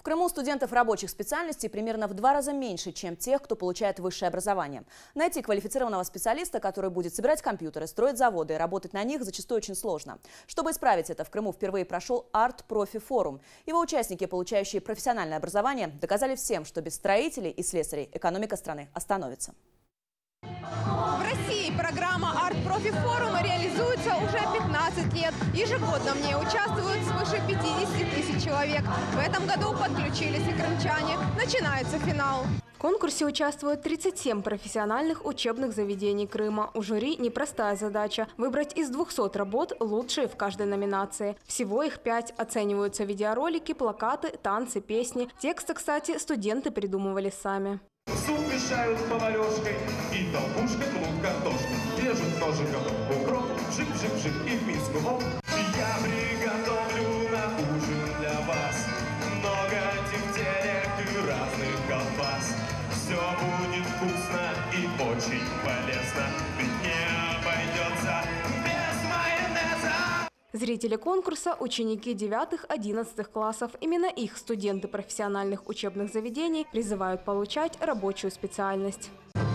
В Крыму студентов рабочих специальностей примерно в 2 раза меньше, чем тех, кто получает высшее образование. Найти квалифицированного специалиста, который будет собирать компьютеры, строить заводы и работать на них, зачастую очень сложно. Чтобы исправить это, в Крыму впервые прошел арт-профи-форум. Его участники, получающие профессиональное образование, доказали всем, что без строителей и слесарей экономика страны остановится. В России программа арт-профи-форума реализуется уже 15 лет. Ежегодно в ней участвуют свыше 50 тысяч человек. В этом году подключились и крымчане. Начинается финал. В конкурсе участвуют 37 профессиональных учебных заведений Крыма. У жюри непростая задача – выбрать из 200 работ лучшие в каждой номинации. Всего их 5. Оцениваются видеоролики, плакаты, танцы, песни. Тексты, кстати, студенты придумывали сами. Суп мешают поварешкой, и толкушкой кнут картошку. Режут ножиком укроп, жик-жик-жик и в миску хоп. Я приготовлю на ужин для вас много тефтерек и разных колбас. Все будет вкусно и очень полезно, ведь не обойдется без майонеза. Зрители конкурса – ученики 9-11 классов. Именно их студенты профессиональных учебных заведений призывают получать рабочую специальность.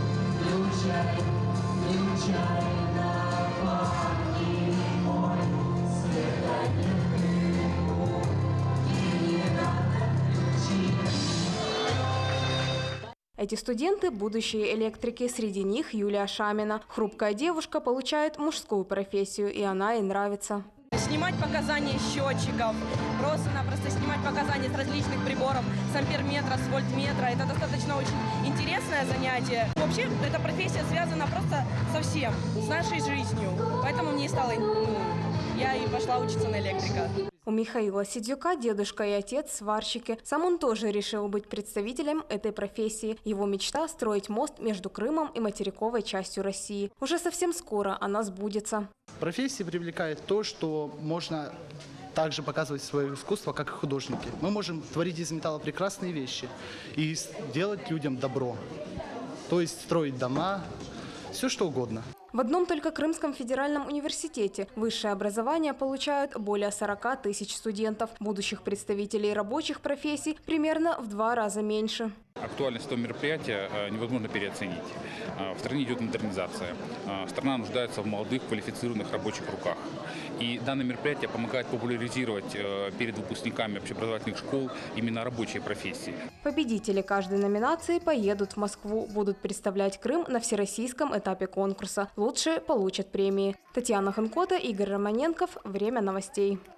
Эти студенты – будущие электрики. Среди них Юлия Шамина. Хрупкая девушка получает мужскую профессию, и она ей нравится. Снимать показания счетчиков, просто-напросто снимать показания с различных приборов, с амперметра, с вольтметра. Это достаточно очень интересное занятие. Вообще, эта профессия связана просто со всем, с нашей жизнью. Поэтому мне стало, я и пошла учиться на электрика. У Михаила Сидзюка дедушка и отец сварщики. Сам он тоже решил быть представителем этой профессии. Его мечта – строить мост между Крымом и материковой частью России. Уже совсем скоро она сбудется. Профессия привлекает то, что можно также показывать свое искусство, как и художники. Мы можем творить из металла прекрасные вещи и делать людям добро. То есть строить дома, все что угодно. В одном только Крымском федеральном университете высшее образование получают более 40 тысяч студентов. Будущих представителей рабочих профессий примерно в 2 раза меньше. Актуальность этого мероприятия невозможно переоценить. В стране идет модернизация. Страна нуждается в молодых квалифицированных рабочих руках. И данное мероприятие помогает популяризировать перед выпускниками общеобразовательных школ именно рабочие профессии. Победители каждой номинации поедут в Москву, будут представлять Крым на всероссийском этапе конкурса. Лучшие получат премии. Татьяна Ханкота, Игорь Романенков. Время новостей.